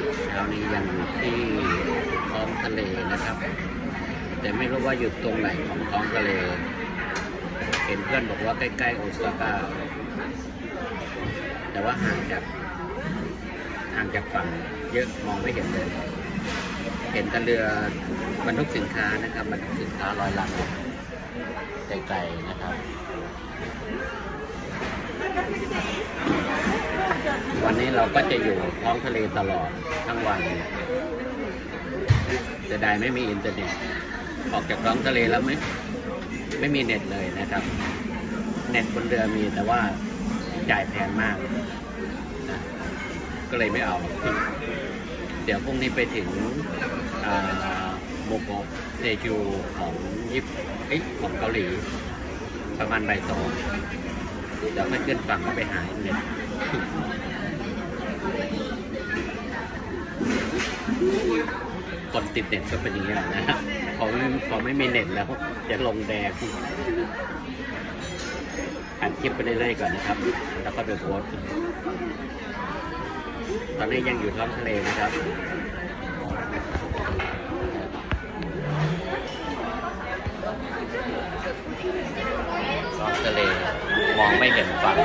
เช้านี้ยังอยู่ที่ท้องทะเลนะครับ แต่ไม่รู้ว่าอยู่ตรงไหนของท้องทะเลเห็นเพื่อนบอกว่าใกล้ๆโอซาก้าแต่ว่าห่างจากฝั่งเยอะมองไม่เห็นเลยเห็นแต่เรือบรรทุกสินค้านะครับบรรทุกสินค้าลอยลำไกลๆนะครับวันนี้เราก็จะอยู่ท้องทะเลตลอดทั้งวันจะได้ไม่มีอินเทอร์เน็ตออกจากท้องทะเลแล้วไม่มีเน็ตเลยนะครับเน็ตบนเรือมีแต่ว่าจ่ายแพงมากนะก็เลยไม่เอาเดี๋ยวพรุ่งนี้ไปถึงโมโกเซจูของของเกาหลีประมาณบ่าย 2เดี๋ยวค่อยขึ้นฝั่งก็ไปหาเน็ตคนติดเน็ตก็เป็นอย่างนี้แหละนะพอไม่มีเน็ตแล้วจะลงแดงอัดคลิปไปเรื่อยๆก่อนนะครับแล้วก็ไปโพสต์ตอนนี้ยังอยู่ท้องทะเลนะครับท้องทะเลมองไม่เห็นฝั่ง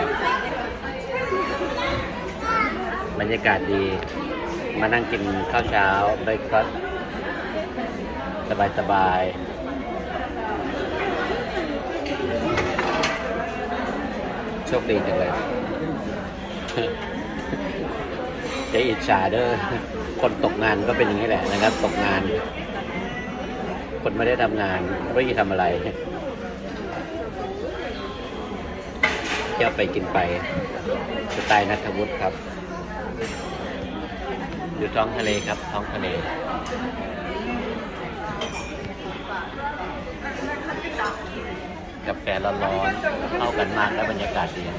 บรรยากาศดีมานั่งกินข้าวเช้าเบรคฟาสต์สบายโชคดีจังเลยจะอิจฉาเด้อคนตกงานก็เป็นอย่างนี้แหละนะครับตกงานคนไม่ได้ทำงานไม่ได้ทำอะไรเที่ยวไปกินไปสไตล์ณัฐวุฒิครับอยู่ท้องทะเลครับท้องทะเลกาแฟร้อนๆเข้ากันมากและบรรยากาศดี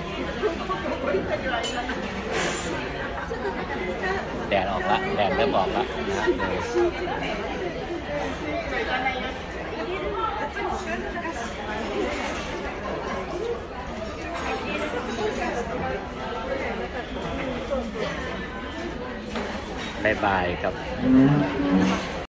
แดดออกละแดดเริ่มออกละนะบ๊ายบายครับ